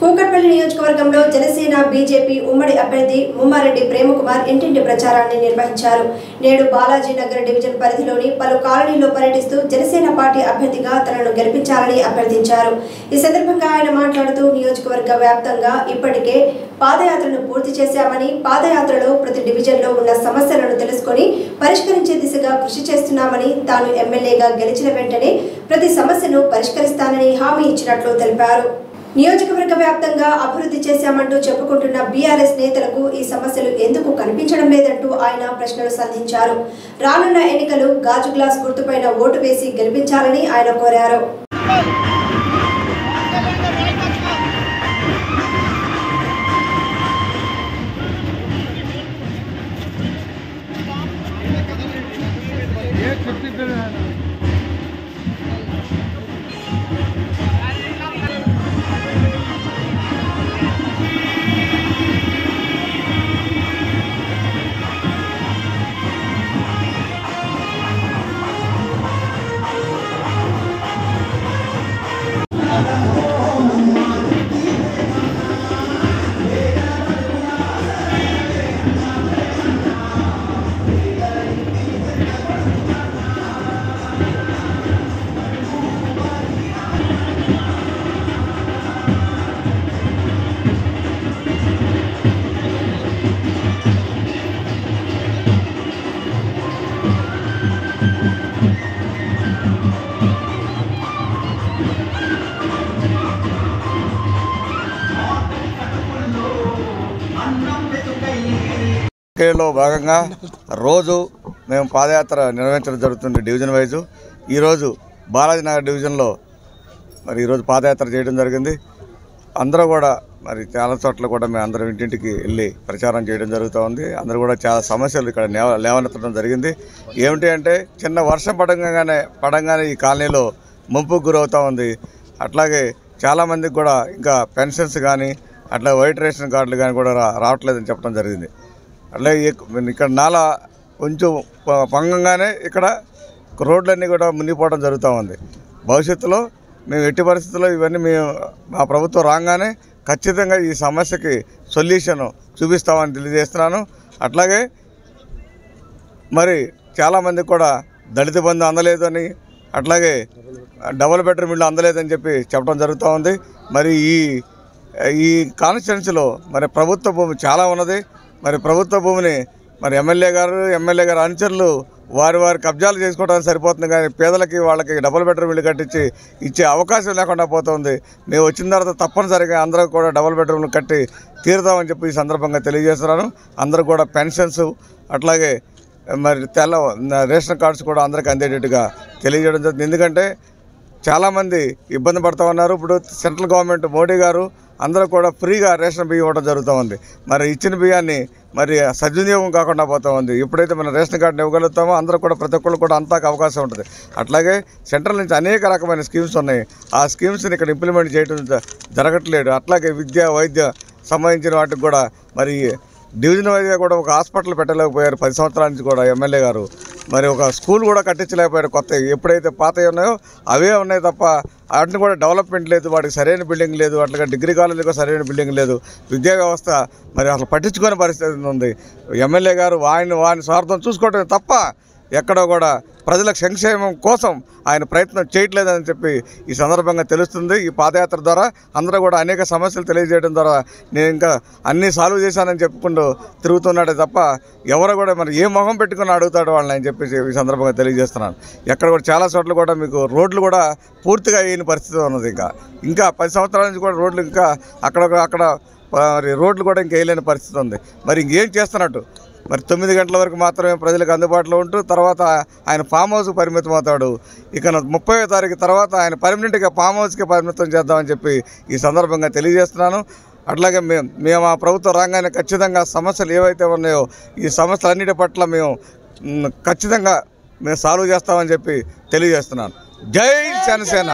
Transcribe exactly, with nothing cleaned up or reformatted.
కూకట్పల్లి నియోజకవర్గంలో జనసేన బీజేపీ ఉమ్మడి అభ్యర్థి ముమ్మారెడ్డి ప్రేమకుమార్ ఇంటింటి ప్రచారాన్ని నిర్వహించారు. నేడు బాలాజీ నగర్ డివిజన్ పరిధిలోని పలు కాలనీల్లో పర్యటిస్తూ జనసేన పార్టీ అభ్యర్థిగా తనను గెలిపించాలని అభ్యర్థించారు. ఈ సందర్భంగా ఆయన మాట్లాడుతూ నియోజకవర్గ వ్యాప్తంగా ఇప్పటికే పాదయాత్రను పూర్తి చేశామని, పాదయాత్రలో ప్రతి డివిజన్లో ఉన్న సమస్యలను తెలుసుకొని పరిష్కరించే దిశగా కృషి చేస్తున్నామని, తాను ఎమ్మెల్యేగా గెలిచిన వెంటనే ప్రతి సమస్యను పరిష్కరిస్తానని హామీ ఇచ్చినట్లు తెలిపారు. నియోజకవర్గ వ్యాప్తంగా అభివృద్ధి చేశామంటూ చెప్పుకుంటున్న బీఆర్ఎస్ నేతలకు ఈ సమస్యలు ఎందుకు కనిపించడం లేదంటూ ఆయన ప్రశ్నలు సంధించారు. రానున్న ఎన్నికలు గాజు గ్లాస్ గుర్తుపైన ఓటు వేసి గెలిపించాలని ఆయన కోరారు. లో భాగంగా రోజు మేము పాదయాత్ర నిర్వహించడం జరుగుతుంది డివిజన్ వైజు. ఈరోజు బాలాజీ నగర్ డివిజన్లో మరి ఈరోజు పాదయాత్ర చేయడం జరిగింది. అందరూ కూడా మరి చాలా చోట్ల కూడా మేము అందరం ఇంటింటికి వెళ్ళి ప్రచారం చేయడం జరుగుతూ ఉంది. అందరూ కూడా చాలా సమస్యలు ఇక్కడ లేవనెత్తడం జరిగింది. ఏమిటి అంటే చిన్న వర్షం పడంగానే పడంగానే ఈ కాలనీలో ముంపుకు గురవుతూ ఉంది. అట్లాగే చాలామందికి కూడా ఇంకా పెన్షన్స్ కానీ అట్లా వైట్ రేషన్ కార్డులు కానీ కూడా రావట్లేదని చెప్పడం జరిగింది. అట్లాగే ఇక్కడ నాలా కొంచెం పొంగంగానే ఇక్కడ రోడ్లన్నీ కూడా మునిగిపోవడం జరుగుతూ ఉంది. భవిష్యత్తులో మేము ఎట్టి పరిస్థితుల్లో ఇవన్నీ మేము మా ప్రభుత్వం రాగానే ఖచ్చితంగా ఈ సమస్యకి సొల్యూషన్ చూపిస్తామని తెలియజేస్తున్నాను. అట్లాగే మరి చాలామందికి కూడా దళిత బంధు అందలేదు అని, అట్లాగే డబుల్ బెడ్రూమ్ ఇల్లు అందలేదని చెప్పి చెప్పడం జరుగుతూ ఉంది. మరి ఈ ఈ కాన్స్టిట్యున్సీలో మరి ప్రభుత్వ భూమి చాలా ఉన్నది. మరి ప్రభుత్వ భూమిని మరి ఎమ్మెల్యే గారు ఎమ్మెల్యే గారు అనుచరులు వారి వారి కబ్జాలు చేసుకోవడానికి సరిపోతుంది, కానీ పేదలకి వాళ్ళకి డబుల్ బెడ్రూమ్ ఇల్లు కట్టించి ఇచ్చే అవకాశం లేకుండా పోతుంది. మేము వచ్చిన తర్వాత తప్పనిసరిగా అందరూ కూడా డబుల్ బెడ్రూమ్లు కట్టి తీరుతామని చెప్పి ఈ సందర్భంగా తెలియజేస్తున్నాను. అందరూ కూడా పెన్షన్స్ అట్లాగే మరి తెల్ల రేషన్ కార్డ్స్ కూడా అందరికీ అందేటట్టుగా తెలియజేయడం జరుగుతుంది. ఎందుకంటే చాలామంది ఇబ్బంది పడుతూ ఉన్నారు. ఇప్పుడు సెంట్రల్ గవర్నమెంట్ మోడీ గారు అందరూ కూడా ఫ్రీగా రేషన్ బియ్యం ఇవ్వడం జరుగుతూ ఉంది. మరి ఇచ్చిన బియ్యాన్ని మరి సద్వినియోగం కాకుండా పోతూ ఉంది. ఎప్పుడైతే మనం రేషన్ కార్డుని ఇవ్వగలుగుతామో అందరూ కూడా ప్రతి ఒక్కళ్ళు కూడా అంతాకు అవకాశం ఉంటుంది. అట్లాగే సెంట్రల్ నుంచి అనేక రకమైన స్కీమ్స్ ఉన్నాయి. ఆ స్కీమ్స్ని ఇక్కడ ఇంప్లిమెంట్ చేయడం జరగట్లేదు. అట్లాగే విద్య వైద్య సంబంధించిన వాటికి కూడా మరి డివిజన్ వైజ్గా కూడా ఒక హాస్పిటల్ పెట్టలేకపోయారు పది సంవత్సరాల నుంచి కూడా ఎమ్మెల్యే గారు. మరి ఒక స్కూల్ కూడా కట్టించలేకపోయారు. కొత్త ఎప్పుడైతే పాతవి ఉన్నాయో అవే ఉన్నాయి తప్ప వాటిని కూడా డెవలప్మెంట్ లేదు, వాటికి సరైన బిల్డింగ్ లేదు, అట్లాగే డిగ్రీ కాలేజీకి సరైన బిల్డింగ్ లేదు. విద్యా వ్యవస్థ మరి అసలు పట్టించుకునే పరిస్థితి ఉంది. ఎమ్మెల్యే గారు ఆయన వాని స్వార్థం చూసుకోవటమే తప్ప ఎక్కడో కూడా ప్రజల సంక్షేమం కోసం ఆయన ప్రయత్నం చేయట్లేదని చెప్పి ఈ సందర్భంగా తెలుస్తుంది. ఈ పాదయాత్ర ద్వారా అందరూ కూడా అనేక సమస్యలు తెలియజేయడం ద్వారా నేను ఇంకా అన్నీ సాల్వ్ చేశానని చెప్పుకుంటూ తిరుగుతున్నాడే తప్ప ఎవరు కూడా మరి ఏ మొహం పెట్టుకుని అడుగుతాడు వాళ్ళని అని చెప్పి ఈ సందర్భంగా తెలియజేస్తున్నాను. ఎక్కడ కూడా చాలా చోట్ల కూడా మీకు రోడ్లు కూడా పూర్తిగా అయిన పరిస్థితి ఉన్నది. ఇంకా ఇంకా పది సంవత్సరాల నుంచి కూడా రోడ్లు ఇంకా అక్కడ అక్కడ మరి రోడ్లు కూడా ఇంకా వేయలేని పరిస్థితి ఉంది. మరి ఇంకేం చేస్తున్నట్టు మరి తొమ్మిది గంటల వరకు మాత్రమే ప్రజలకు అందుబాటులో ఉంటూ తర్వాత ఆయన ఫామ్ హౌస్కి పరిమితం అవుతాడు. ఇక ముప్పై తారీఖు తర్వాత ఆయన పర్మనెంట్గా ఫామ్ హౌస్కి పరిమితం చేద్దామని చెప్పి ఈ సందర్భంగా తెలియజేస్తున్నాను. అట్లాగే మేము మేము ఆ ప్రభుత్వం రాగానే ఖచ్చితంగా సమస్యలు ఏవైతే ఉన్నాయో ఈ సమస్యలన్నిటి పట్ల మేము ఖచ్చితంగా మేము సాల్వ్ చేస్తామని చెప్పి తెలియజేస్తున్నాను. జై జనసేన.